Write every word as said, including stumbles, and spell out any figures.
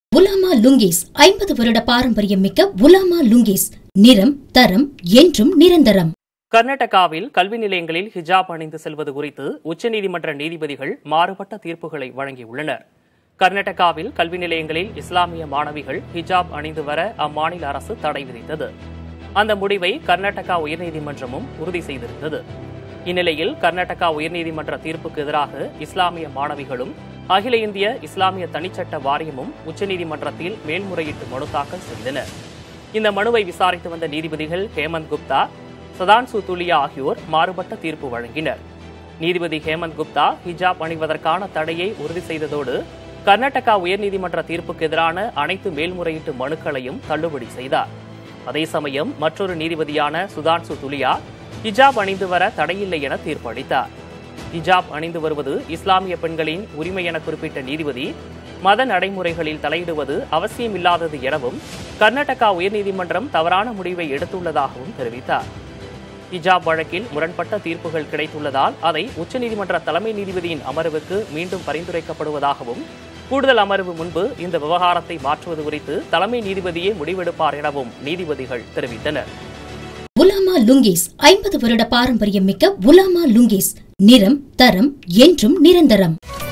உலாமா லுங்கீஸ் ஐம்பது வருட பாரம்பரியம் மிக்க உலாமா லுங்கீஸ். நிறம், தரம் என்றும் நிரந்தரம். கர்நாடகாவில் கல்வி நிலையங்களில் ஹிஜாப் அணிந்து செல்வது குறித்து உச்சநீதிமன்ற நீதிபதிகள் மாறுபட்ட தீர்ப்புகளை வழங்கியுள்ளனர். கர்நாடகாவில் கல்வி நிலையங்களில் இஸ்லாமிய மாணவிகள் ஹிஜாப் அணிந்து வர அம்மாநில அரசு தடை விதித்தது. அந்த முடிவை கர்நாடகா உயர்நீதிமன்றமும் உறுதி செய்திருந்தது. இந்நிலையில் கர்நாடகா உயர்நீதிமன்ற தீர்ப்புக்கு எதிராக இஸ்லாமிய மாணவிகளும் அகில இந்திய இஸ்லாமிய தனிச்சட்ட வாரியமும் உச்சநீதிமன்றத்தில் மேல்முறையீட்டு மனு தாக்கல் செய்தனர். இந்த மனுவை விசாரித்து வந்த நீதிபதிகள் ஹேமந்த் குப்தா, சதான்சு துலியா ஆகியோர் மாறுபட்ட தீர்ப்பு வழங்கினர். நீதிபதி ஹேமந்த் குப்தா ஹிஜாப் அணிவதற்கான தடையை உறுதி செய்ததோடு கர்நாடகா உயர்நீதிமன்ற தீர்ப்புக்கு எதிரான அனைத்து மேல்முறையீட்டு மனுக்களையும் தள்ளுபடி செய்தார். அதே சமயம் மற்றொரு நீதிபதியான சுதான்சு துலியா ஹிஜாப் அணிந்து வர தடையில்லை என தீர்ப்பளித்தார். ஹிஜாப் அணிந்து வருவது இஸ்லாமிய பெண்களின் உரிமை என குறிப்பிட்ட நீதிபதி மத நடைமுறைகளில் தலையிடுவது அவசியமில்லாதது எனவும் கர்நாடகா உயர்நீதிமன்றம் தவறான முடிவை எடுத்துள்ளதாகவும் தெரிவித்தார். ஹிஜாப் வழக்கில் முரண்பட்ட தீர்ப்புகள் கிடைத்துள்ளதால் அதை உச்சநீதிமன்ற தலைமை நீதிபதியின் அமர்வுக்கு மீண்டும் பரிந்துரைக்கப்படுவதாகவும் கூடுதல் அமர்வு முன்பு இந்த விவகாரத்தை மாற்றுவது குறித்து தலைமை நீதிபதியே முடிவெடுப்பார் எனவும் நீதிபதிகள் தெரிவித்தனர். உலாமா லுங்கீஸ் ஐம்பது வருட பாரம்பரியம் மிக்க உலாமா லுங்கீஸ். நிறம், தரம் என்றும் நிரந்தரம்.